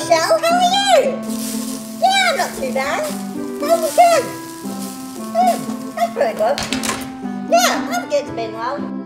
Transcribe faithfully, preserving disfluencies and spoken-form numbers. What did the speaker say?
Michelle, how are you? Yeah, I'm not too bad. How you doing? Mm, that's pretty good. Yeah, I'm good, Meanwhile.